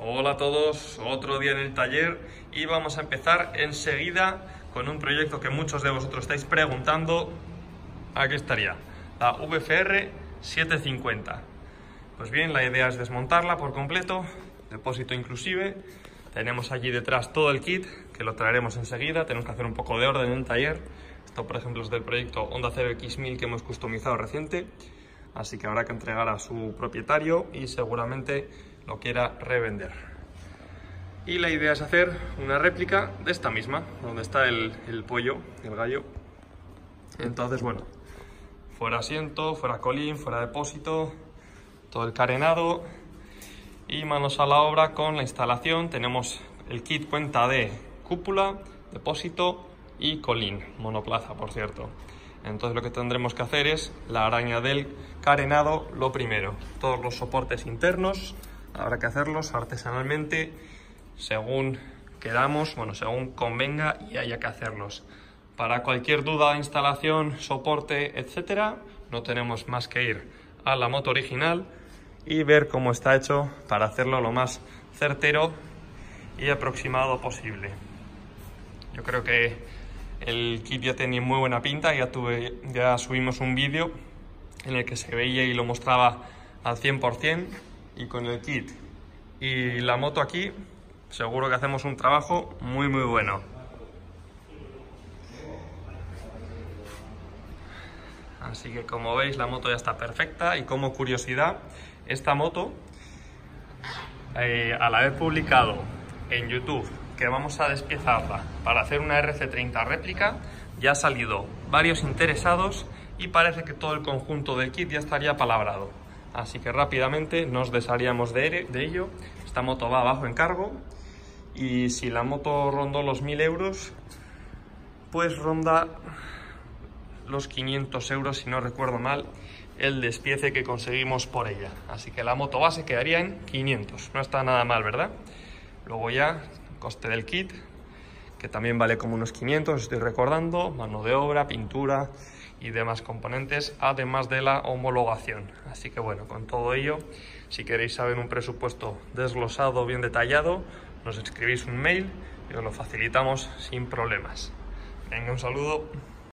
Hola a todos, otro día en el taller y vamos a empezar enseguida con un proyecto que muchos de vosotros estáis preguntando. Aquí estaría, la VFR 750. Pues bien, la idea es desmontarla por completo, depósito inclusive. Tenemos allí detrás todo el kit, que lo traeremos enseguida. Tenemos que hacer un poco de orden en el taller. Esto, por ejemplo, es del proyecto Honda 0X1000 que hemos customizado reciente. Así que habrá que entregar a su propietario y seguramente lo quiera revender. Y la idea es hacer una réplica de esta misma, donde está el pollo, el gallo. Entonces, bueno, fuera asiento, fuera colín, fuera depósito, todo el carenado y manos a la obra con la instalación. Tenemos el kit, cuenta de cúpula, depósito y colín, monoplaza por cierto. Entonces lo que tendremos que hacer es la araña del carenado lo primero. Todos los soportes internos habrá que hacerlos artesanalmente según queramos, bueno, según convenga y haya que hacerlos. Para cualquier duda, instalación, soporte, etcétera, no tenemos más que ir a la moto original y ver cómo está hecho para hacerlo lo más certero y aproximado posible. Yo creo que el kit ya tenía muy buena pinta, ya subimos un vídeo en el que se veía y lo mostraba al 100%, y con el kit y la moto aquí seguro que hacemos un trabajo muy bueno. Así que como veis la moto ya está perfecta. Y como curiosidad, esta moto al haber publicado en YouTube que vamos a despiezarla para hacer una RC30 réplica, ya ha salido varios interesados y parece que todo el conjunto del kit ya estaría palabrado. Así que rápidamente nos desharíamos de ello. Esta moto va a bajo encargo y si la moto rondó los 1000 euros, pues ronda los 500 euros, si no recuerdo mal, el despiece que conseguimos por ella. Así que la moto base quedaría en 500. No está nada mal, ¿verdad? Luego ya coste del kit, que también vale como unos 500, estoy recordando, mano de obra, pintura y demás componentes, además de la homologación. Así que bueno, con todo ello, si queréis saber un presupuesto desglosado, bien detallado, nos escribís un mail y os lo facilitamos sin problemas. Venga, un saludo.